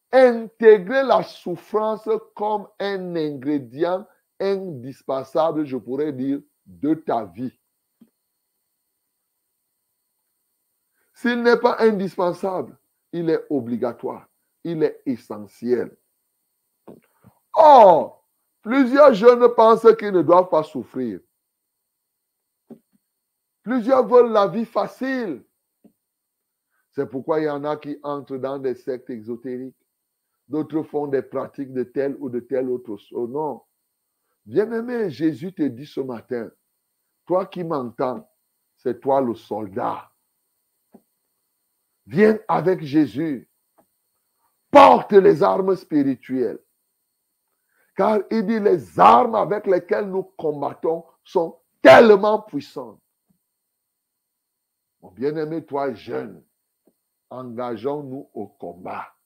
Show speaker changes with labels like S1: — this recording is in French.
S1: intégrer la souffrance comme un ingrédient indispensable, je pourrais dire, de ta vie. S'il n'est pas indispensable, il est obligatoire, il est essentiel. Or, plusieurs jeunes pensent qu'ils ne doivent pas souffrir. Plusieurs veulent la vie facile. C'est pourquoi il y en a qui entrent dans des sectes exotériques. D'autres font des pratiques de telle ou de telle autre chose. Non. Bien-aimé, Jésus te dit ce matin, toi qui m'entends, c'est toi le soldat. Viens avec Jésus. Porte les armes spirituelles. Car il dit, les armes avec lesquelles nous combattons sont tellement puissantes. Mon bien-aimé, toi jeune, engageons-nous au combat.